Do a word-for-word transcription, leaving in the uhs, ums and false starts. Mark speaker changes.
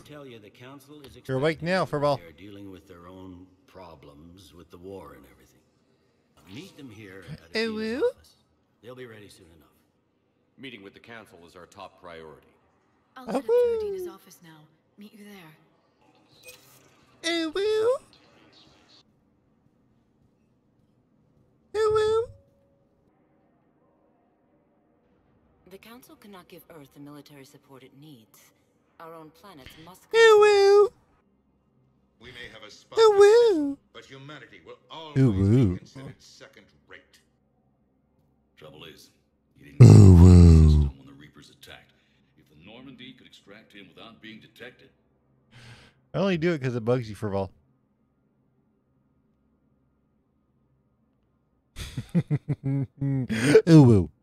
Speaker 1: tell you the council is
Speaker 2: You're awake now, Furball.
Speaker 1: They're dealing with their own problems with the war and everything. Meet them here at
Speaker 2: uWu?
Speaker 1: office. They'll be ready soon enough.
Speaker 3: Meeting with the council is our top priority.
Speaker 4: I'll head up to Adina's office now. Meet you there.
Speaker 2: uWu? uWu?
Speaker 5: The Council cannot give Earth the military support it needs. Our own planets must...
Speaker 2: uWu?
Speaker 6: We may have a spot,
Speaker 2: uWu?
Speaker 6: but humanity will always
Speaker 2: uWu.
Speaker 6: be considered second-rate.
Speaker 7: Trouble is, he didn't
Speaker 2: uWu.
Speaker 7: the system when the Reapers attacked. If the Normandy could extract him without being detected.
Speaker 2: I only do it because it bugs you, Furball. uWu.